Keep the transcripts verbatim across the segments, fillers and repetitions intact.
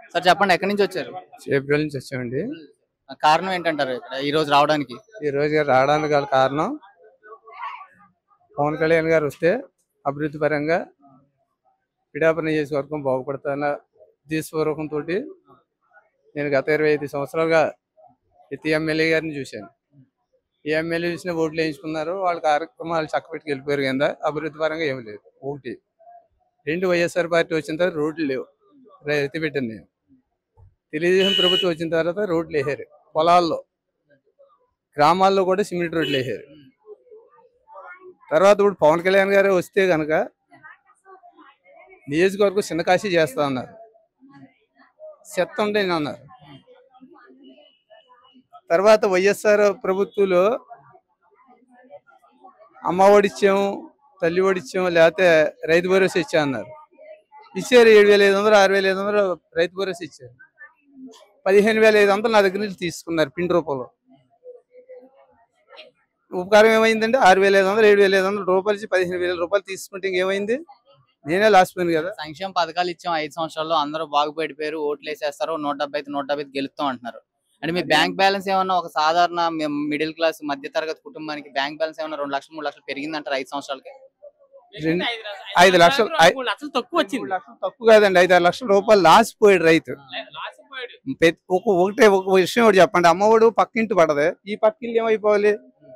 Sir చెప్పండి, ఎక్కడి నుంచి వచ్చారు? ఏప్రిల్ నుంచి వచ్చామండి. కారణం ఏంటంటారు ఇక్కడ ఈ రోజు రావడానికి? ఈ రోజు రావడానికి గల కారణం పవన్ కళ్యాణ్ గారు వస్తే అభివృద్ధి పరంగా పిఠాపురం నియోజకవర్గం బాగుపడుతున్న ఉద్దేశపూర్వకంతో నేను గత ఇరవై ఐదు సంవత్సరాలుగా ప్రతి ఎమ్మెల్యే గారిని చూశాను. ఏ ఎమ్మెల్యే చూసినా ఓట్లు వేయించుకున్నారు, వాళ్ళ కార్యక్రమాలు చక్కబెట్టుకు వెళ్ళిపోయారు. కింద అభివృద్ధి పరంగా ఏమి లేదు. ఒకటి. రెండు, వైఎస్ఆర్ పార్టీ వచ్చిన తర్వాత రోడ్లు లేవు, రైతు పెట్టాను నేను. తెలుగుదేశం ప్రభుత్వం వచ్చిన తర్వాత రోడ్లు వేసారు, పొలాల్లో గ్రామాల్లో కూడా సిమెంట్ రోడ్లు వేసారు. తర్వాత ఇప్పుడు పవన్ కళ్యాణ్ గారు వస్తే కనుక నియోజకవర్గం చిన్నకాశీ చేస్తా అన్నారు, చెత్త ఉండే అన్నారు. తర్వాత వైఎస్ఆర్ ప్రభుత్వంలో అమ్మ ఒడిచ్చాము, తల్లి ఒడిచ్చాము, లేకపోతే రైతు భరోసా ఇచ్చా అన్నారు. ఇచ్చారు ఏడు వేల ఐదు వందలు ఆరు వేల ఐదు వందలు రైతు భరోసా ఇచ్చారు. పదిహేను వేల ఐదు వందలు నా దగ్గర నుంచి తీసుకున్నారు పిండి రూపంలో. ఉపకారం ఏమైందంటే ఆరు వేల ఐదు వందలు ఏడు వేల ఐదు వందల రూపాయలు ఇచ్చి పదిహేను వేల రూపాయలు తీసుకుంటే ఇంకేమైంది? నేనే లాస్ట్ పోయింది కదా. సంక్షేమ పథకాలు ఇచ్చాం ఐదు సంవత్సరాల్లో, అందరూ బాగుపడిపోయారు, ఓట్లు వేసేస్తారు, నూట డెబ్బై ఐదు నూట డెబ్బై ఐదు గెలుస్తాం అంటున్నారు. అంటే మీ బ్యాంక్ బ్యాలెన్స్ ఏమన్నా ఒక సాధారణ మిడిల్ క్లాస్ మధ్య తరగతి కుటుంబానికి బ్యాంక్ బ్యాలెన్స్ ఏమన్నా రెండు లక్షలు మూడు లక్షలు పెరిగిందంటారు ఐదు సంవత్సరాలకి? ఐదు లక్షలు తక్కువ వచ్చింది. తక్కువ కాదండి, ఐదు ఆరు లక్షల రూపాయలు లాస్ పోయాడు రైతు. ఒక ఒకటే ఒక విషయం ఒకటి చెప్పండి, అమ్మఒడు పక్కింటి పడదే, ఈ పక్కింటి ఏమైపోవాలి?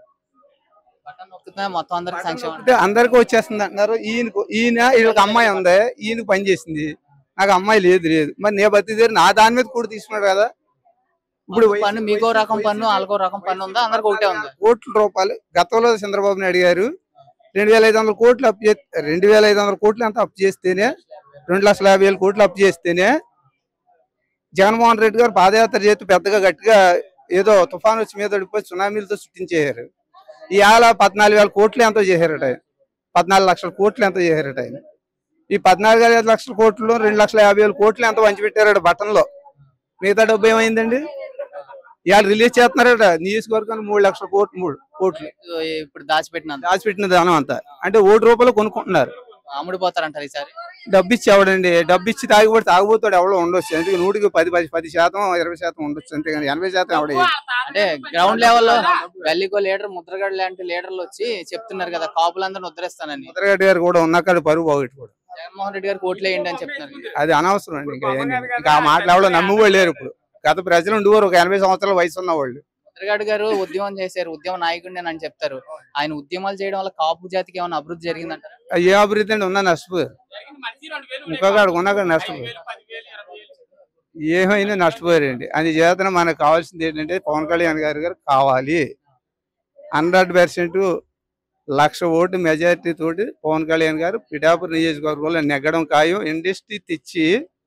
మొత్తం అందరికి సంక్షేమం అందరికి వచ్చేస్తుంది అంటున్నారు. ఈయనకు ఈయన వీళ్ళకి అమ్మాయి ఉంది, ఈయనకు పని చేసింది, నాకు అమ్మాయి లేదు లేదు మరి నే బతి నా దాని మీద కూడా తీసుకున్నాడు కదా. ఇప్పుడు పన్ను మీకో రకం పన్ను వాళ్ళకో రకం పన్ను ఉందా? అందరికి ఒకటే ఉంది. కోట్ల రూపాయలు గతంలో చంద్రబాబు నాయుడు గారు రెండు వేల ఐదు వందల కోట్లు అప్పు చే రెండు వేల ఐదు వందల కోట్లు అంతా అప్పు చేస్తేనే రెండు లక్షల యాభై వేల కోట్లు అప్పు చేస్తేనే జగన్మోహన్ రెడ్డి గారు పాదయాత్ర చేస్తూ పెద్దగా గట్టిగా ఏదో తుఫాను వచ్చి మీద పడిపోయి సునామీలతో సృష్టించేశారు. ఇవాళ పద్నాలుగు వేల కోట్లు ఎంతో చేశారట ఆయన, పద్నాలుగు లక్షల కోట్లు ఎంతో చేశారట ఆయన. ఈ పద్నాలుగు వేల ఐదు లక్షల కోట్లు రెండు లక్షల యాభై వేల కోట్లు ఎంతో పంచిపెట్టారట బట్టన్లో. మిగతా డబ్బు ఏమైందండి? ఇవాళ రిలీజ్ చేస్తున్నారట నియోజకవర్గానికి మూడు లక్షల కోట్లు మూడు కోట్లు ఇప్పుడు దాచిపెట్టిన దాచిపెట్టిన దానం అంతా. అంటే ఓటు రూపాయలు కొనుక్కుంటున్నారు, అమ్ముడిపోతారంటారు ఈసారి. డబ్బు ఇచ్చి ఎవడండి? డబ్బు ఇచ్చి తాగిపోతే తాగిపోతాడు ఎవడో ఉండొచ్చు, అందుకే నూటికి పది పది పది శాతం ఇరవై శాతం ఉండొచ్చు, అంతేగాని ఎనభై శాతం ఎవడ. అంటే గ్రౌండ్ లెవెల్లో గల్లీకో లీడర్ ముద్రగడ లాంటి లీడర్లు వచ్చి చెప్తున్నారు కదా కాపులందరూ ఉద్ధరిస్తానని. ముద్రగడ్డ గారు కూడా ఉన్నాక పరువు పోగొట్టుకోడు. జగన్మోహన్ రెడ్డి గారు కోట్లు వేయండి అని చెప్తున్నారు. అది అనవసరం అండి. ఇంకా ఇంకా ఆ మాటలు ఎవడో నమ్ముకోలేరు లేరు. ఇప్పుడు గత ప్రజలు ఉండేవారు ఒక ఎనభై సంవత్సరాల వయసు ఉన్న వాళ్ళు. ముద్రగడ గారు ఉద్యమం చేశారు, ఉద్యమ నాయకుడిని అని చెప్తారు. ఆయన ఉద్యమాలు చేయడం వల్ల కాపు జాతికి ఏమైనా అభివృద్ధి జరిగిందంటారు? ఏ అభివృద్ధి అండి? ఉన్నా నష్టపోయారు, ఇంకొకడు ఉన్నాక నష్టపోయారు, ఏమైనా నష్టపోయారండి. అని చేతన మనకు కావాల్సింది ఏంటంటే పవన్ కళ్యాణ్ గారు గారు కావాలి. Hundred percent lakh vote majority తోటి పవన్ కళ్యాణ్ గారు పిఠాపురం నియోజకవర్గంలో నెగ్గడం ఖాయం. ఇండస్ట్రీ తెచ్చి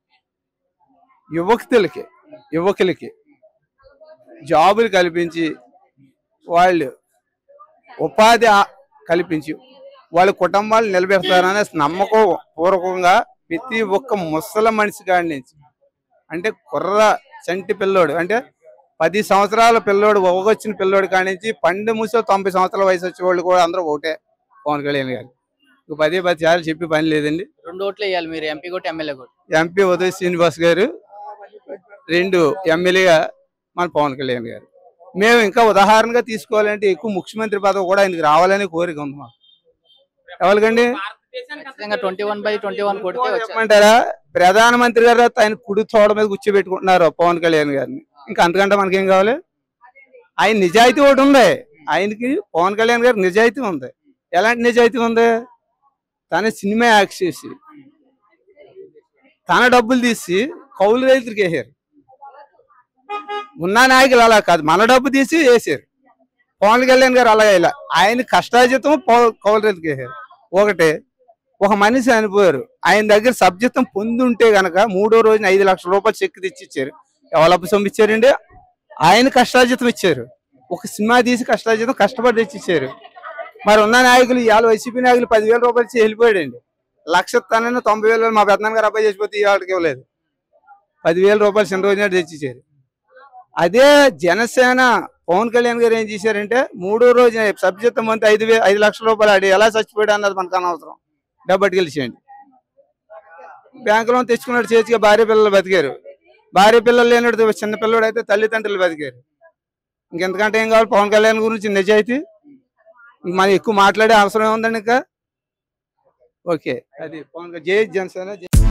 యువకులకి యువకులకి జాబులు కల్పించి వాళ్ళు ఉపాధి కల్పించి వాళ్ళ కుటుంబాలు నిలబెడతారనే నమ్మకం పూర్వకంగా ప్రతి ఒక్క ముసలి మనిషి కాడి నుంచి అంటే కుర్ర చంటి పిల్లోడు అంటే పది సంవత్సరాల పిల్లోడు ఒగొచ్చిన పిల్లోడు కాడి నుంచి పండు మూసో తొంభై సంవత్సరాల వయసు వచ్చే వాళ్ళు కూడా అందరూ ఒకటే పవన్ కళ్యాణ్ గారు. ఇంక పదే పది సార్లు చెప్పి పని లేదండి. రెండు ఓట్లు వేయాలి మీరు, ఎంపీ కోటి ఎమ్మెల్యే కోటి. ఎంపీ ఉదయ్ శ్రీనివాస్ గారు, రెండు ఎమ్మెల్యేగా మన పవన్ కళ్యాణ్ గారు. మేము ఇంకా ఉదాహరణగా తీసుకోవాలంటే ఎక్కువ ముఖ్యమంత్రి పదవి కూడా ఆయనకి రావాలని కోరిక ఉంది మాకు. ఎవరికండి? Twenty one by twenty one కొడితే చెప్పమంటారా? ప్రధానమంత్రి గారు ఆయన కుడి తోడ మీద కూర్చోబెట్టుకుంటున్నారు పవన్ కళ్యాణ్ గారిని. ఇంకా అంతకంటే మనకేం కావాలి? ఆయన నిజాయితీ ఒకటి ఉంది ఆయనకి. పవన్ కళ్యాణ్ గారికి నిజాయితీ ఉంది. ఎలాంటి నిజాయితీ ఉంది? తన సినిమా యాక్ట్ చేసి తన డబ్బులు తీసి కౌలు రైతులకి వేసారు. ఉన్న నాయకులు అలా కాదు, మన డబ్బు తీసి వేసారు. పవన్ కళ్యాణ్ గారు అలా ఇలా ఆయన కష్టాజితం కౌలు రైతులకి వేసారు. ఒకటే ఒక మనిషి చనిపోయారు, ఆయన దగ్గర సబ్జెక్తం పొంది ఉంటే గనక మూడో రోజున ఐదు లక్షల రూపాయలు చెక్ తెచ్చి ఇచ్చారు. ఎవరు సొమ్ము ఇచ్చారండి? ఆయన కష్టాజితం ఇచ్చారు. ఒక సినిమా తీసి కష్టాజితం కష్టపడి తెచ్చి ఇచ్చారు. మరి ఉన్న నాయకులు ఇవాళ వైసీపీ నాయకులు పదివేల రూపాయలు ఇచ్చి వెళ్ళిపోయాడండి. లక్ష తనని తొంభై వేల మా పెద్దనాన్న గారు అబ్బాయి చేసిపోతే ఇవాళకి ఇవ్వలేదు. పదివేల రూపాయలు చిన్న రోజున తెచ్చిచ్చారు. అదే జనసేన పవన్ కళ్యాణ్ గారు ఏం చేశారంటే మూడో రోజున సబ్జెక్తం అంతా ఐదు వేల ఐదు లక్షల రూపాయలు ఆడి ఎలా చచ్చిపోయాడు అన్నది మనకు అనవసరం, డబ్బు గెలిచేయండి. బ్యాంకులో తెచ్చుకున్నాడు, చేతిగా భార్య పిల్లలు బతికారు. భార్య పిల్లలు లేనివాడు చిన్న పిల్లడు అయితే తల్లిదండ్రులు బతికారు. ఇంకెంతకంటే ఏం కావాలి? పవన్ కళ్యాణ్ గురించి నిజాయితీ మనం ఎక్కువ మాట్లాడే అవసరం ఏముందండి ఇంకా. ఓకే, అది పవన్ జై జనసేన.